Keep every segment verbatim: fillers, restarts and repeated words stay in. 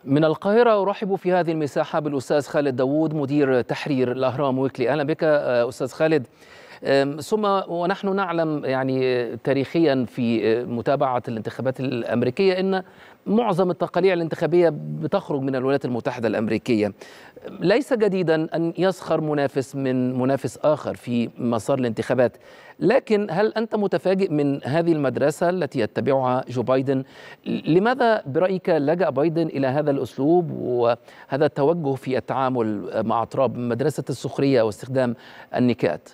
من القاهرة أرحب في هذه المساحة بالأستاذ خالد داوود مدير تحرير الأهرام ويكلي. أهلا بك أستاذ خالد. ثم ونحن نعلم يعني تاريخيا في متابعة الانتخابات الأمريكية أن معظم التقارير الانتخابية بتخرج من الولايات المتحدة الأمريكية. ليس جديدا أن يسخر منافس من منافس آخر في مسار الانتخابات، لكن هل أنت متفاجئ من هذه المدرسة التي يتبعها جو بايدن؟ لماذا برأيك لجأ بايدن إلى هذا الأسلوب وهذا التوجه في التعامل مع ترامب، مدرسة السخرية واستخدام النكات؟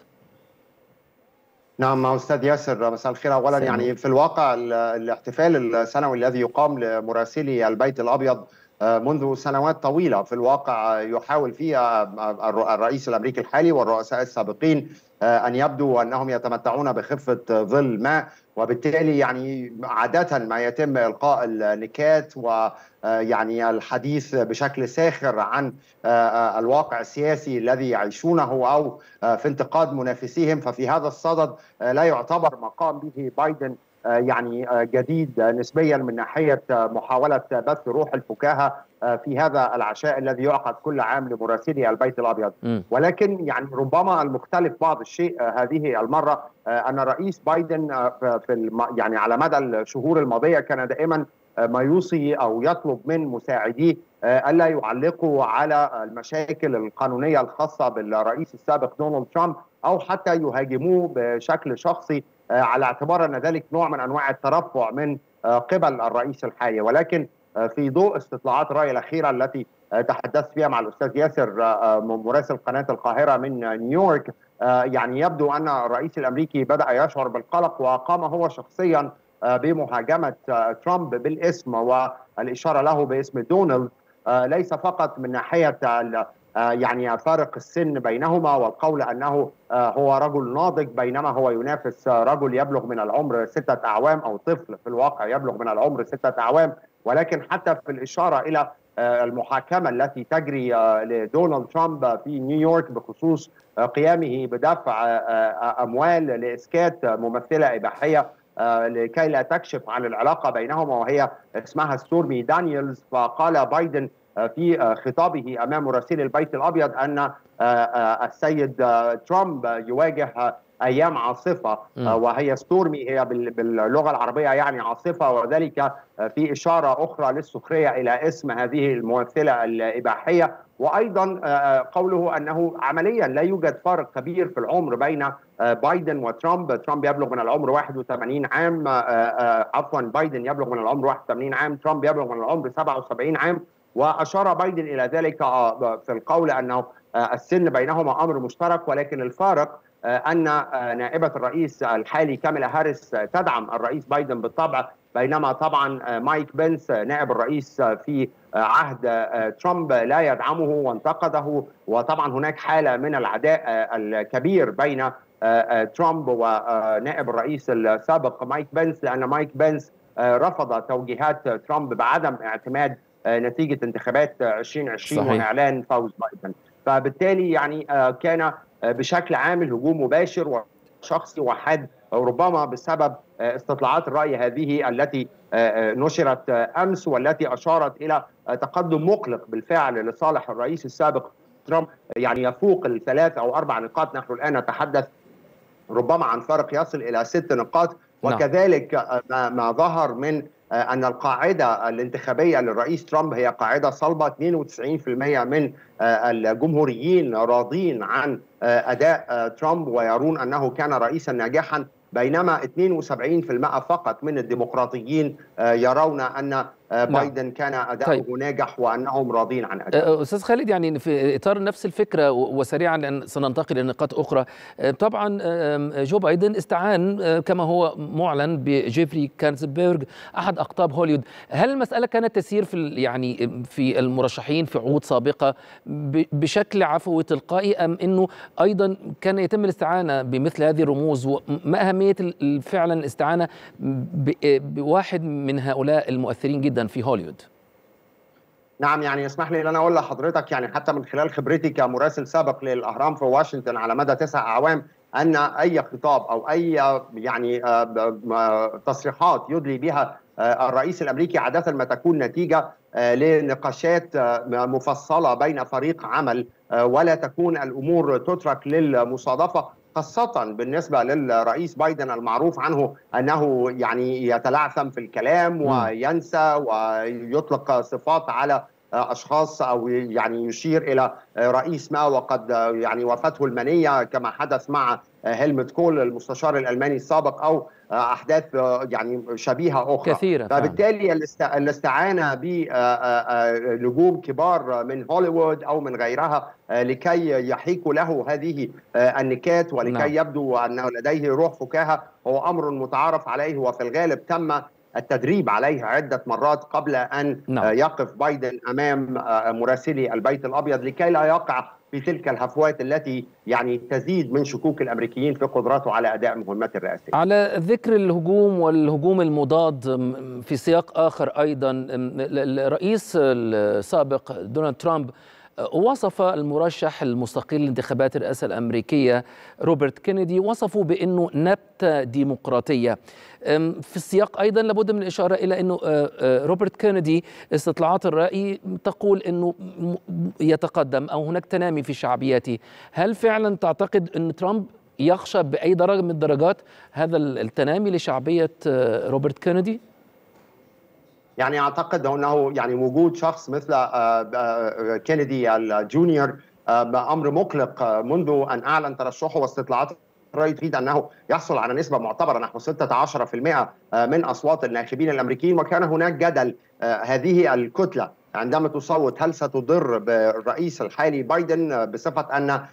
نعم أستاذ ياسر، مساء الخير. أولا يعني في الواقع الاحتفال السنوي الذي يقام لمراسلي البيت الأبيض منذ سنوات طويلة في الواقع يحاول فيها الرئيس الأمريكي الحالي والرؤساء السابقين أن يبدو أنهم يتمتعون بخفة ظل ما، وبالتالي يعني عادة ما يتم إلقاء النكات ويعني الحديث بشكل ساخر عن الواقع السياسي الذي يعيشونه أو في انتقاد منافسيهم. ففي هذا الصدد لا يعتبر ما قام به بايدن يعني جديد نسبيا من ناحية محاولة بث روح الفكاهة في هذا العشاء الذي يعقد كل عام لمراسلي البيت الأبيض. ولكن يعني ربما المختلف بعض الشيء هذه المرة أن الرئيس بايدن في يعني على مدى الشهور الماضية كان دائما ما يوصي أو يطلب من مساعديه ألا يعلقوا على المشاكل القانونية الخاصة بالرئيس السابق دونالد ترامب أو حتى يهاجموه بشكل شخصي، على اعتبار أن ذلك نوع من أنواع الترفع من قبل الرئيس الحالي. ولكن في ضوء استطلاعات الرأي الأخيرة التي تحدثت فيها مع الأستاذ ياسر مراسل قناة القاهرة من نيويورك، يعني يبدو أن الرئيس الأمريكي بدأ يشعر بالقلق وقام هو شخصيا بمهاجمة ترامب بالاسم والإشارة له باسم دونالد، ليس فقط من ناحية يعني فارق السن بينهما والقول أنه هو رجل ناضج بينما هو ينافس رجل يبلغ من العمر ستة أعوام أو طفل في الواقع يبلغ من العمر ستة أعوام، ولكن حتى في الإشارة إلى المحاكمة التي تجري لدونالد ترامب في نيويورك بخصوص قيامه بدفع أموال لإسكات ممثلة إباحية لكي لا تكشف عن العلاقة بينهما وهي اسمها ستورمي دانييلز. فقال بايدن في خطابه أمام مراسلي البيت الأبيض أن السيد ترامب يواجه أيام عاصفة، وهي ستورمي هي باللغة العربية يعني عاصفة، وذلك في إشارة أخرى للسخرية إلى اسم هذه الممثلة الإباحية. وأيضا قوله أنه عمليا لا يوجد فارق كبير في العمر بين بايدن وترامب. ترامب يبلغ من العمر واحد وثمانين عام، عفوا بايدن يبلغ من العمر واحد وثمانين عام، ترامب يبلغ من العمر سبعة وسبعين عام. وأشار بايدن إلى ذلك في القول أنه السن بينهما أمر مشترك، ولكن الفارق أن نائبة الرئيس الحالي كاميلا هاريس تدعم الرئيس بايدن بالطبع، بينما طبعا مايك بنس نائب الرئيس في عهد ترامب لا يدعمه وانتقده. وطبعا هناك حالة من العداء الكبير بين ترامب ونائب الرئيس السابق مايك بنس، لأن مايك بنس رفض توجيهات ترامب بعدم اعتماد نتيجة انتخابات ألفين وعشرين صحيح. وإعلان فوز بايدن. فبالتالي يعني كان بشكل عام الهجوم مباشر وشخصي وحاد، ربما بسبب استطلاعات الرأي هذه التي نشرت أمس والتي أشارت إلى تقدم مقلق بالفعل لصالح الرئيس السابق ترامب، يعني يفوق الثلاث أو أربع نقاط. نحن الآن نتحدث ربما عن فرق يصل إلى ست نقاط. وكذلك ما ظهر من أن القاعدة الانتخابية للرئيس ترامب هي قاعدة صلبة، اثنين وتسعين بالمئة من الجمهوريين راضين عن أداء ترامب ويرون أنه كان رئيسا ناجحا، بينما اثنين وسبعين بالمئة فقط من الديمقراطيين يرون أن بايدن كان أداؤه طيب. ناجح وأنهم راضين عن أداؤه. أستاذ خالد، يعني في إطار نفس الفكرة وسريعا لأن سننتقل إلى نقاط أخرى، طبعا جو بايدن استعان كما هو معلن بجيفري كانزبيرغ أحد أقطاب هوليوود. هل المسألة كانت تسير في يعني في المرشحين في عهود سابقة بشكل عفوي تلقائي، أم أنه أيضا كان يتم الاستعانة بمثل هذه الرموز؟ وما أهمية فعلا الاستعانة بواحد من هؤلاء المؤثرين جدا في هوليوود؟ نعم، يعني اسمح لي ان انا اقول لحضرتك يعني حتى من خلال خبرتي كمراسل سابق للاهرام في واشنطن على مدى تسع اعوام ان اي خطاب او اي يعني تصريحات يدلي بها الرئيس الامريكي عاده ما تكون نتيجه لنقاشات مفصلة بين فريق عمل، ولا تكون الأمور تترك للمصادفة، خاصة بالنسبة للرئيس بايدن المعروف عنه أنه يعني يتلعثم في الكلام وينسى ويطلق صفات على أشخاص أو يعني يشير إلى رئيس ما وقد يعني وفاته المنية، كما حدث مع هيلموت كول المستشار الألماني السابق، أو أحداث يعني شبيهة أخرى كثيرة. فبالتالي الاستعانة بنجوم كبار من هوليوود أو من غيرها لكي يحيكوا له هذه النكات ولكي نعم. يبدو أنه لديه روح فكاهة هو أمر متعارف عليه، وفي الغالب تم التدريب عليه عدة مرات قبل أن نعم. يقف بايدن أمام مراسلي البيت الأبيض لكي لا يقع في تلك الهفوات التي يعني تزيد من شكوك الأمريكيين في قدراته على أداء مهمات الرئاسية. على ذكر الهجوم والهجوم المضاد في سياق آخر أيضا، الرئيس السابق دونالد ترامب وصف المرشح المستقل لانتخابات الرئاسة الأمريكية روبرت كينيدي، وصفه بأنه نبتة ديمقراطية. في السياق أيضا لابد من الإشارة إلى أنه روبرت كينيدي استطلاعات الرأي تقول أنه يتقدم أو هناك تنامي في شعبيته. هل فعلا تعتقد أن ترامب يخشى بأي درجة من الدرجات هذا التنامي لشعبية روبرت كينيدي؟ يعني اعتقد انه يعني وجود شخص مثل كينيدي الجونيور امر مقلق منذ ان اعلن ترشحه، واستطلاعات الرأي تريد انه يحصل على نسبه معتبره نحو ستة عشر بالمئة من اصوات الناخبين الامريكيين. وكان هناك جدل هذه الكتله عندما تصوت هل ستضر بالرئيس الحالي بايدن بصفه ان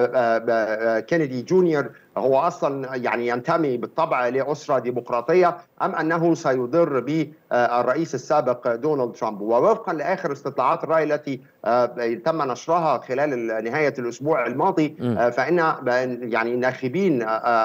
كينيدي جونيور هو اصلا يعني ينتمي بالطبع لاسره ديمقراطيه، ام انه سيضر بالرئيس السابق دونالد ترامب. ووفقا لاخر استطلاعات الراي التي تم نشرها خلال نهايه الاسبوع الماضي، فان يعني ناخبين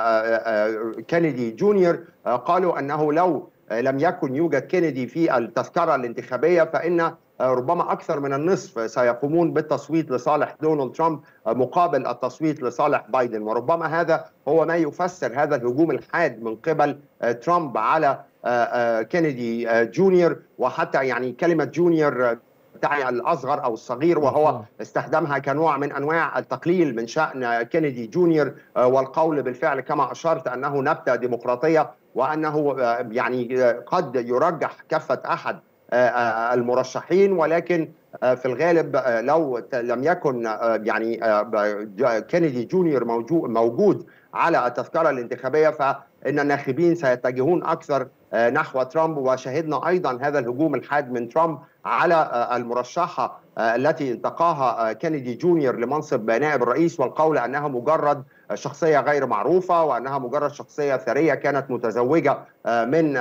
كينيدي جونيور قالوا انه لو لم يكن يوجد كينيدي في التذكره الانتخابيه فان ربما أكثر من النصف سيقومون بالتصويت لصالح دونالد ترامب مقابل التصويت لصالح بايدن. وربما هذا هو ما يفسر هذا الهجوم الحاد من قبل ترامب على كينيدي جونيور، وحتى يعني كلمة جونيور تعني الأصغر أو الصغير، وهو استخدمها كنوع من أنواع التقليل من شأن كينيدي جونيور، والقول بالفعل كما أشرت أنه نبتة ديمقراطية، وأنه يعني قد يرجح كفة أحد المرشحين، ولكن في الغالب لو لم يكن يعني كينيدي جونيور موجود على التذكرة الانتخابية فإن الناخبين سيتجهون أكثر نحو ترامب. وشهدنا أيضا هذا الهجوم الحاد من ترامب على المرشحة التي انتقاها كينيدي جونيور لمنصب نائب الرئيس، والقول أنها مجرد شخصية غير معروفة وأنها مجرد شخصية ثرية كانت متزوجة من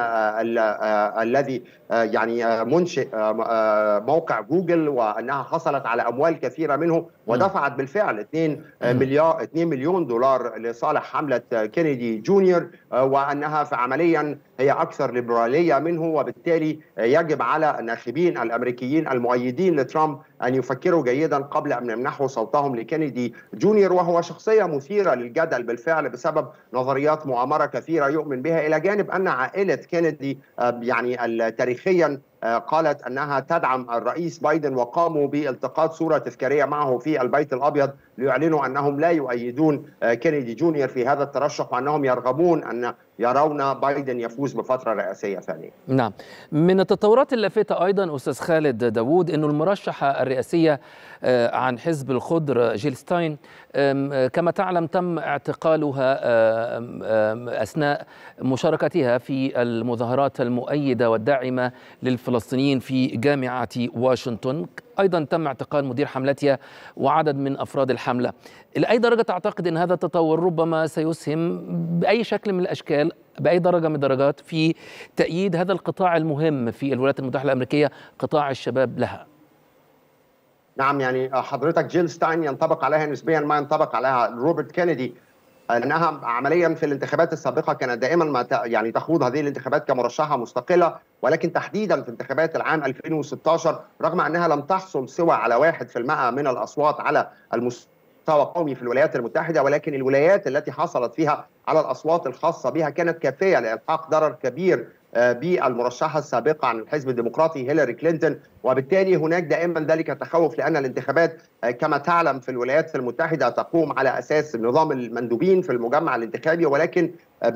الذي يعني منشئ موقع جوجل، وأنها حصلت على أموال كثيرة منه ودفعت بالفعل اثنين مليون دولار لصالح حملة كينيدي جونيور، وأنها عمليا هي أكثر ليبرالية منه. وبالتالي يجب على الناخبين الأمريكيين المؤيدين لترامب أن يفكروا جيدا قبل أن يمنحوا صوتهم لكينيدي جونيور، وهو شخصية مثيرة للجدل بالفعل بسبب نظريات مؤامرة كثيرة يؤمن بها، إلى جانب أن عائلة كينيدي يعني تاريخيا قالت أنها تدعم الرئيس بايدن، وقاموا بالتقاط صورة تذكارية معه في البيت الأبيض ليعلنوا أنهم لا يؤيدون كينيدي جونيور في هذا الترشح، وأنهم يرغبون أن يرون بايدن يفوز بفترة رئاسية ثانية. نعم، من التطورات اللافتة أيضا أستاذ خالد داوود أنه المرشحة الرئاسية عن حزب الخضر جيل ستاين كما تعلم تم اعتقالها أثناء مشاركتها في المظاهرات المؤيدة والداعمة للفلسطينيين في جامعة واشنطن. أيضا تم اعتقال مدير حملتها وعدد من أفراد الحملة. إلى أي درجة تعتقد أن هذا التطور ربما سيسهم بأي شكل من الأشكال بأي درجة من الدرجات في تأييد هذا القطاع المهم في الولايات المتحدة الأمريكية، قطاع الشباب لها؟ نعم، يعني حضرتك جيل ستاين ينطبق عليها نسبيا ما ينطبق عليها روبرت كينيدي، لأنها عمليا في الانتخابات السابقة كانت دائما ما يعني تخوض هذه الانتخابات كمرشحة مستقلة، ولكن تحديدا في انتخابات العام ألفين وستة عشر رغم أنها لم تحصل سوى على واحد في المئة من الأصوات على المستوى القومي في الولايات المتحدة، ولكن الولايات التي حصلت فيها على الأصوات الخاصة بها كانت كافية لإلحاق ضرر كبير بالمرشحة السابقة عن الحزب الديمقراطي هيلاري كلينتون، وبالتالي هناك دائما ذلك التخوف، لأن الانتخابات كما تعلم في الولايات المتحدة تقوم على أساس نظام المندوبين في المجمع الانتخابي، ولكن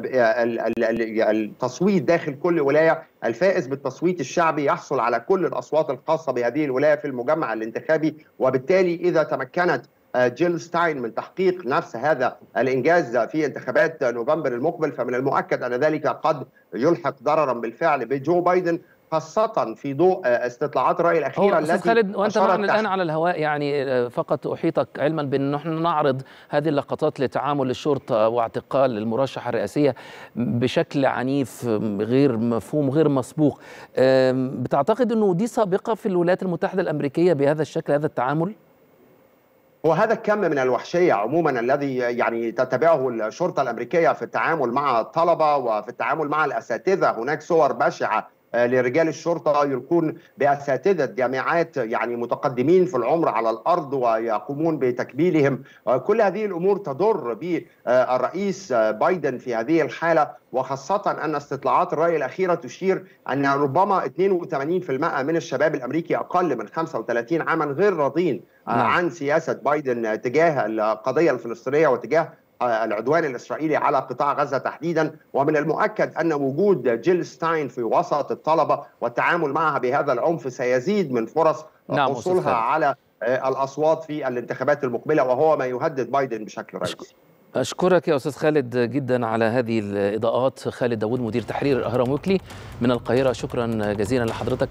التصويت داخل كل ولاية الفائز بالتصويت الشعبي يحصل على كل الأصوات الخاصة بهذه الولاية في المجمع الانتخابي. وبالتالي إذا تمكنت جيل ستاين من تحقيق نفس هذا الإنجاز في انتخابات نوفمبر المقبل، فمن المؤكد أن ذلك قد يلحق ضررا بالفعل بجو بايدن، خاصة في ضوء استطلاعات الرأي الأخيرة التي خالد، وأنت معنا الآن على الهواء، يعني فقط أحيطك علما بأن نحن نعرض هذه اللقطات لتعامل الشرطة واعتقال المرشحة الرئاسية بشكل عنيف غير مفهوم غير مسبوق. بتعتقد أنه دي سابقة في الولايات المتحدة الأمريكية بهذا الشكل، هذا التعامل؟ وهذا الكم من الوحشية عموما الذي يعني تتبعه الشرطة الأمريكية في التعامل مع الطلبة وفي التعامل مع الأساتذة. هناك صور بشعة لرجال الشرطة يلقون بأساتذة جامعات يعني متقدمين في العمر على الأرض ويقومون بتكبيلهم. كل هذه الأمور تضر بالرئيس بايدن في هذه الحالة، وخاصة أن استطلاعات الرأي الأخيرة تشير أن ربما اثنين وثمانين بالمئة من الشباب الأمريكي أقل من خمسة وثلاثين عاما غير راضين عن سياسة بايدن تجاه القضية الفلسطينية وتجاه العدوان الإسرائيلي على قطاع غزة تحديدا. ومن المؤكد أن وجود جيل ستاين في وسط الطلبة والتعامل معها بهذا العنف سيزيد من فرص نعم حصولها على الأصوات في الانتخابات المقبلة، وهو ما يهدد بايدن بشكل رئيسي. أشكرك يا أستاذ خالد جدا على هذه الإضاءات. خالد داوود مدير تحرير الأهرام ويكلي من القاهرة، شكرا جزيلا لحضرتك.